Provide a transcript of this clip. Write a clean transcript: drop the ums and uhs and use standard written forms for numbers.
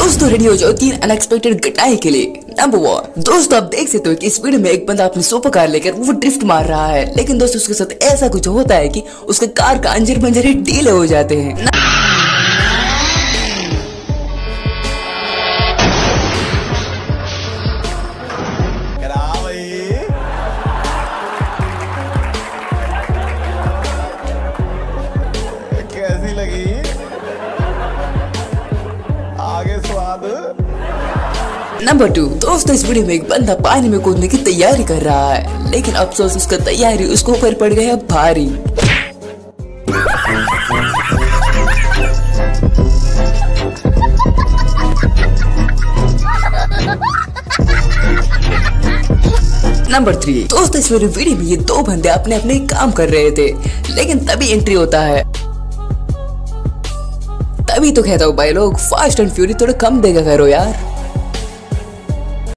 दोस्तों रेडी हो जाओ 3 अनएक्सपेक्टेड घटनाएं के लिए। नंबर 1, दोस्तों आप देख सकते हो कि इस वीडियो में एक बंदा अपनी सुपर कार लेकर वो ड्रिफ्ट मार रहा है, लेकिन दोस्तों उसके साथ ऐसा कुछ होता है कि उसके कार का अंजर पंजर ही ढीले हो जाते हैं। कैसी लगी आगे स्वाद। नंबर 2, दोस्तों इस वीडियो में एक बंदा पानी में कूदने की तैयारी कर रहा है, लेकिन अफसोस उसका तैयारी उसके ऊपर पड़ गया भारी। नंबर 3, दोस्तों इस वीडियो में ये 2 बंदे अपने अपने काम कर रहे थे, लेकिन तभी एंट्री होता है। तभी तो कहता हूँ भाई लोग फास्ट एंड फ्यूरी थोड़ा कम देखा करो यार।